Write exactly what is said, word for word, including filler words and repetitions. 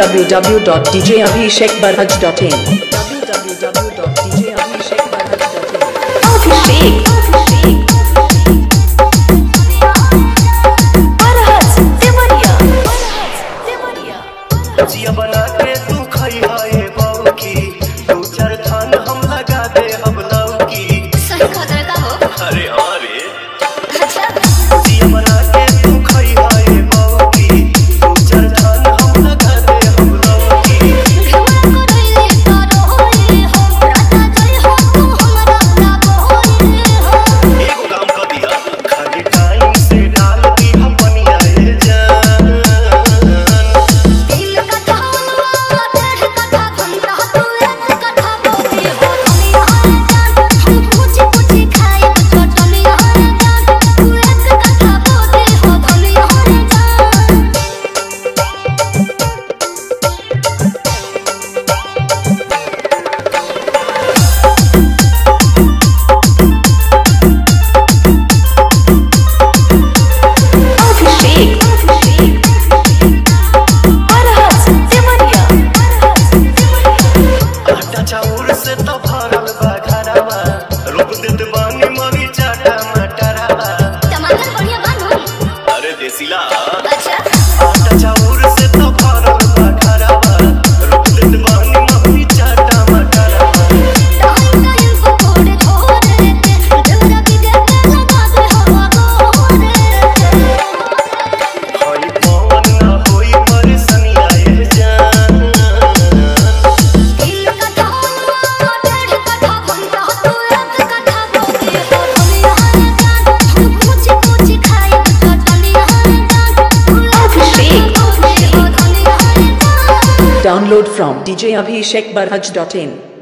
w w w dot d j abhishek barhaj dot in w w w dot d j abhishek barhaj dot in Abhishek barhaj Deoria जिया बना के तू खाई हाय बाऊ की दो चार थान हम लगा दे हम लाऊ की सही खतर का हो अरे हाँ रे अच्छा जिया बना के तू खाई हाय बाऊ की दो चार थान हम लगा दे हम लाऊ की घुमा को रही करो होए हो राता जय हो तू हमरा लागो होए हो एक काम कर दिया खाली टाइम से डाल दी हम बनिया ए जान दिल का थामा डेढ़ कथा घंटा तू एक कथा बोली हो दुनिया है जान हम पूछ पूछ खाए तो दुनिया है जान तू एक कथा बोली हो दुनिया है जान Abhishek barhaj देवरिया आटा चाउर से तो भरल बा घरवा रोक देत बानी मरी चाटा मटरवा टमाटर बढ़िया बानो अरे देसीला अच्छा आटा चाउर से तो भरल बा घरवा रोक देत बानी मरी चाटा मटरवा टाइम टाइम को कोड़े छोड़ देते डोरा भी देते लगा दे हवा गोरे होई पवन ना होई परेशानिया ए जान दिल का थामा डेढ़ कथा घंटा तू एक कथा बोली हो दुनिया है जान हम पूछ पूछ खाए तो दुनिया है जान तू Abhishek बोली हो दुनिया है जान download from d j abhishek barhaj dot in